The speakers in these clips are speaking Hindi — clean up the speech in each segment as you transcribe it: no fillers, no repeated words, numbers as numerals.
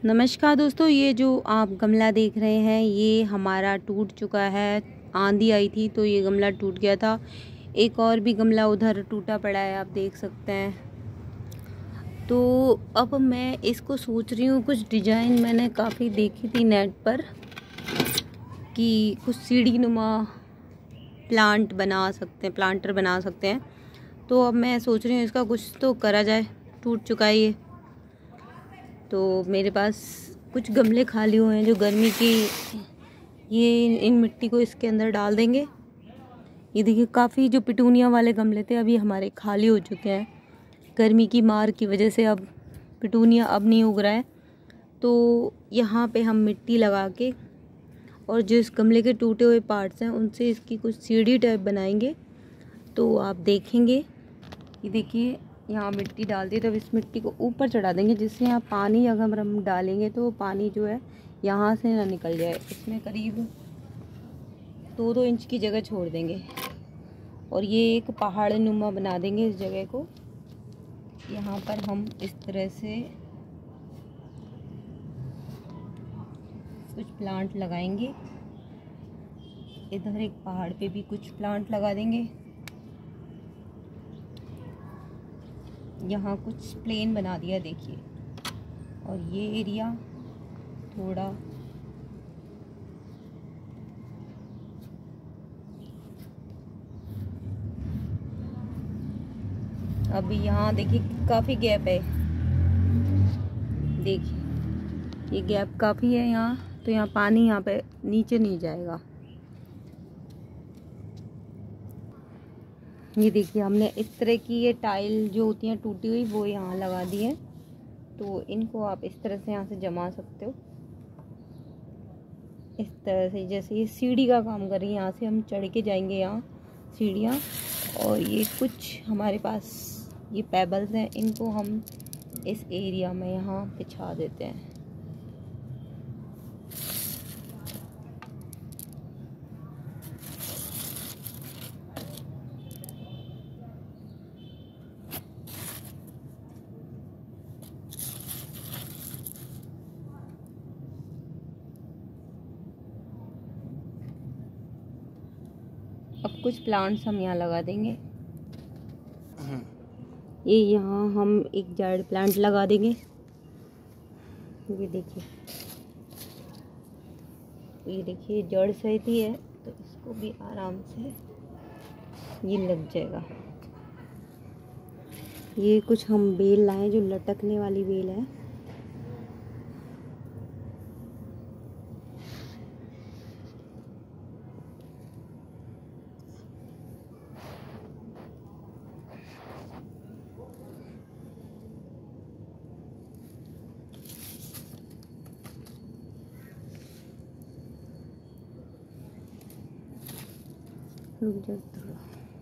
नमस्कार दोस्तों, ये जो आप गमला देख रहे हैं ये हमारा टूट चुका है। आंधी आई थी तो ये गमला टूट गया था। एक और भी गमला उधर टूटा पड़ा है, आप देख सकते हैं। तो अब मैं इसको सोच रही हूँ, कुछ डिजाइन मैंने काफ़ी देखी थी नेट पर कि कुछ सीढ़ी नुमा प्लांटर बना सकते हैं। तो अब मैं सोच रही हूँ इसका कुछ तो करा जाए। टूट चुका है ये, तो मेरे पास कुछ गमले खाली हुए हैं जो गर्मी की, ये इन मिट्टी को इसके अंदर डाल देंगे। ये देखिए, काफ़ी जो पिटूनिया वाले गमले थे अभी हमारे खाली हो चुके हैं। गर्मी की मार की वजह से अब पिटूनिया अब नहीं उग रहा है। तो यहाँ पे हम मिट्टी लगा के और जो इस गमले के टूटे हुए पार्ट्स हैं उनसे इसकी कुछ सीढ़ी टाइप बनाएंगे। तो आप देखेंगे, ये देखिए यहाँ मिट्टी डाल दी, तब इस मिट्टी को ऊपर चढ़ा देंगे, जिससे यहाँ पानी अगर हम डालेंगे तो पानी जो है यहाँ से ना निकल जाए। इसमें करीब 2-2 इंच की जगह छोड़ देंगे और ये एक पहाड़ नुमा बना देंगे इस जगह को। यहाँ पर हम इस तरह से कुछ प्लांट लगाएंगे। इधर एक पहाड़ पे भी कुछ प्लांट लगा देंगे। यहाँ कुछ प्लेन बना दिया देखिए, और ये एरिया थोड़ा अभी यहाँ देखिए काफ़ी गैप है। देखिए ये गैप काफ़ी है यहाँ, तो यहाँ पानी यहाँ पे नीचे नहीं जाएगा। ये देखिए हमने इस तरह की ये टाइल जो होती हैं टूटी हुई वो यहाँ लगा दी है। तो इनको आप इस तरह से यहाँ से जमा सकते हो, इस तरह से जैसे ये सीढ़ी का काम कर रही है। यहाँ से हम चढ़ के जाएंगे यहाँ सीढ़ियाँ, और ये कुछ हमारे पास ये पेबल्स हैं, इनको हम इस एरिया में यहाँ बिछा देते हैं। अब कुछ प्लांट्स हम यहाँ लगा देंगे। ये यहाँ हम एक जायड प्लांट लगा देंगे। ये देखिए जड़ सहित ही है, तो इसको भी आराम से ये लग जाएगा। ये कुछ हम बेल लाए जो लटकने वाली बेल है। रुक जा थोड़ा।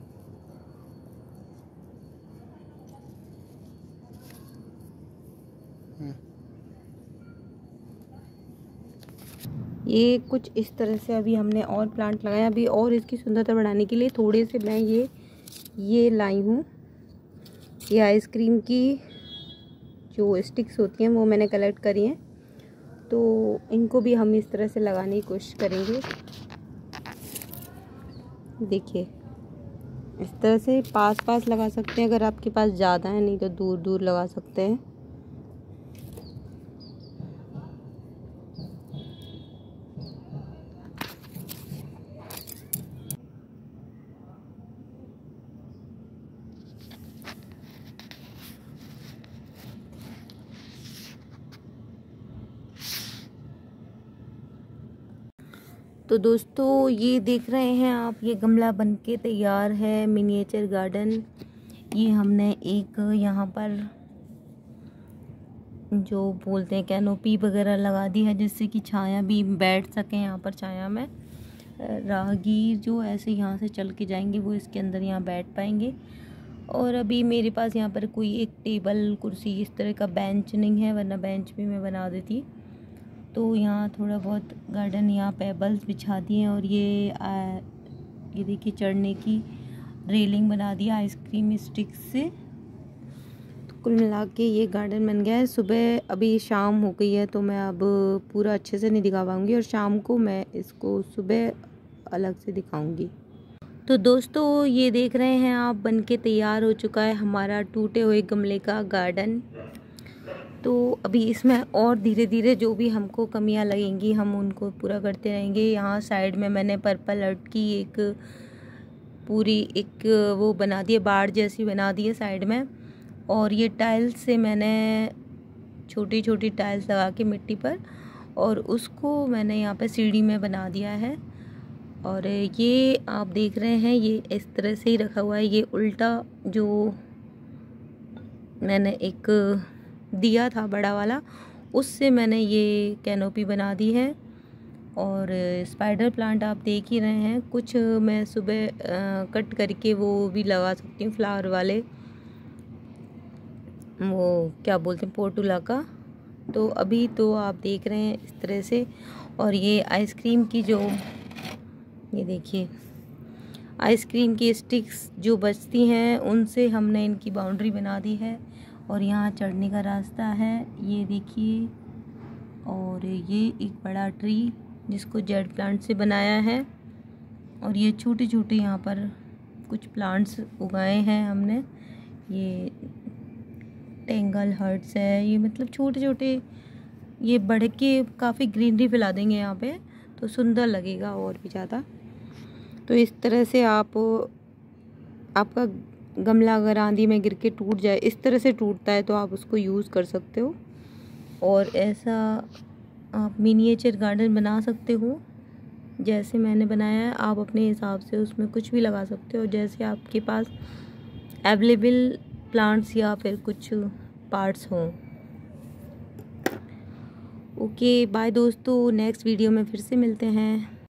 ये कुछ इस तरह से अभी हमने और प्लांट लगाए। अभी और इसकी सुंदरता बढ़ाने के लिए थोड़े से मैं ये लाई हूँ। ये आइसक्रीम की जो स्टिक्स होती हैं वो मैंने कलेक्ट करी हैं, तो इनको भी हम इस तरह से लगाने की कोशिश करेंगे। देखिए इस तरह से पास लगा सकते हैं अगर आपके पास ज़्यादा है, नहीं तो दूर दूर लगा सकते हैं। तो दोस्तों ये देख रहे हैं आप, ये गमला बनके तैयार है, मिनिएचर गार्डन। ये हमने एक यहाँ पर जो बोलते हैं कैनोपी वगैरह लगा दी है, जिससे कि छाया भी बैठ सकें यहाँ पर। छाया में राहगीर जो ऐसे यहाँ से चल के जाएंगे वो इसके अंदर यहाँ बैठ पाएंगे। और अभी मेरे पास यहाँ पर कोई एक टेबल कुर्सी इस तरह का बेंच नहीं है, वरना बेंच भी मैं बना देती। तो यहाँ थोड़ा बहुत गार्डन, यहाँ पेबल्स बिछा दिए हैं, और ये देखिए चढ़ने की रेलिंग बना दी आइसक्रीम स्टिक से। कुल मिला के ये गार्डन बन गया है। सुबह अभी शाम हो गई है तो मैं अब पूरा अच्छे से नहीं दिखा पाऊँगी और शाम को मैं इसको सुबह अलग से दिखाऊँगी। तो दोस्तों ये देख रहे हैं आप, बन के तैयार हो चुका है हमारा टूटे हुए गमले का गार्डन। तो अभी इसमें और धीरे धीरे जो भी हमको कमियां लगेंगी हम उनको पूरा करते रहेंगे। यहाँ साइड में मैंने पर्पल अर्थ की एक पूरी एक वो बना दी है, बाड़ जैसी बना दी है साइड में। और ये टाइल्स से मैंने छोटी छोटी टाइल्स लगा के मिट्टी पर, और उसको मैंने यहाँ पे सीढ़ी में बना दिया है। और ये आप देख रहे हैं ये इस तरह से ही रखा हुआ है। ये उल्टा जो मैंने एक दिया था बड़ा वाला, उससे मैंने ये कैनोपी बना दी है। और स्पाइडर प्लांट आप देख ही रहे हैं, कुछ मैं सुबह कट करके वो भी लगा सकती हूँ, फ्लावर वाले, वो क्या बोलते हैं, पोर्टुला का। तो अभी तो आप देख रहे हैं इस तरह से। और ये आइसक्रीम की जो, ये देखिए आइसक्रीम की स्टिक्स जो बचती हैं उनसे हमने इनकी बाउंड्री बना दी है। और यहाँ चढ़ने का रास्ता है, ये देखिए। और ये एक बड़ा ट्री जिसको जेड प्लांट से बनाया है। और ये छोटे छोटे यहाँ पर कुछ प्लांट्स उगाए हैं हमने। ये टेंगल हर्ट्स है, ये मतलब छोटे छोटे, ये बढ़ के काफ़ी ग्रीनरी फैला देंगे यहाँ पे, तो सुंदर लगेगा और भी ज़्यादा। तो इस तरह से आपका गमला अगर आंधी में गिर के टूट जाए, इस तरह से टूटता है, तो आप उसको यूज़ कर सकते हो। और ऐसा आप मिनिएचर गार्डन बना सकते हो जैसे मैंने बनाया है। आप अपने हिसाब से उसमें कुछ भी लगा सकते हो, जैसे आपके पास अवेलेबल प्लांट्स या फिर कुछ पार्ट्स हों। ओके बाय दोस्तों, नेक्स्ट वीडियो में फिर से मिलते हैं।